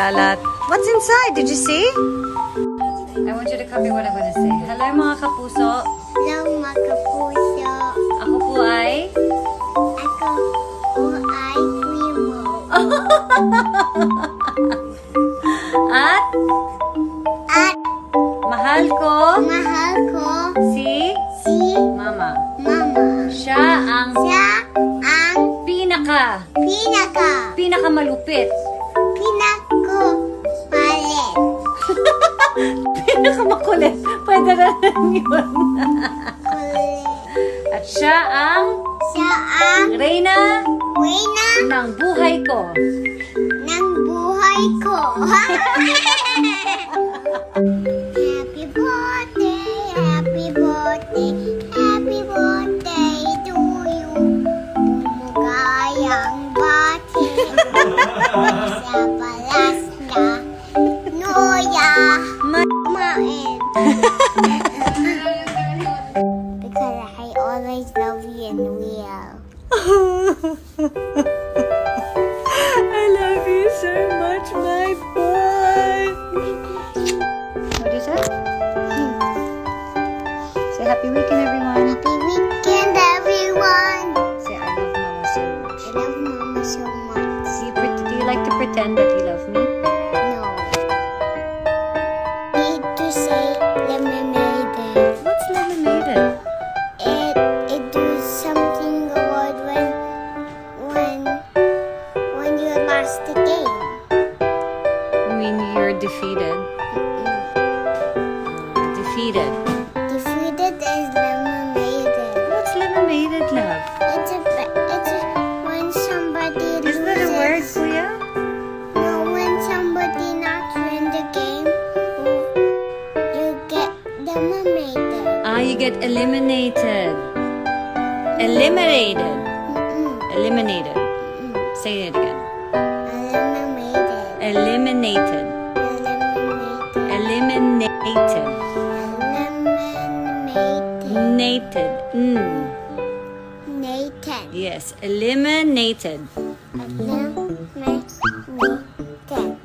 kalat. What's inside? Did you see? I want you to copy what I'm gonna say. Hello mga kapuso. Hello mga kapuso. Ako po ay... Primo. At mahal ko si Mama. Siya ang pinakamalupit. Pinakamakulit. Pwede na lang yun. At siya ang reyna ng buhay ko. Happy birthday, happy birthday, happy birthday to you. Bumugayang bati sa palas na Noya Main. Because I always love you and will. I love you so much, my boy. What do you say? Say happy weekend, everyone. Happy weekend, everyone. Say I love Mama so much. I love Mama so much. Do you like to pretend that you love me? No. Need to say lemonade. What's lemonade? It does something good when you lost the game. You mean you're defeated? Defeated. Defeated is lemonade. What's lemonade, love? It's when somebody Is that a word, Kuya? No, when somebody not win the game, you get eliminated. You get eliminated. Eliminated. Eliminated. Say it again. Eliminated. Eliminated. Eliminated. Nated. Nathan. Yes, eliminated. Eliminated.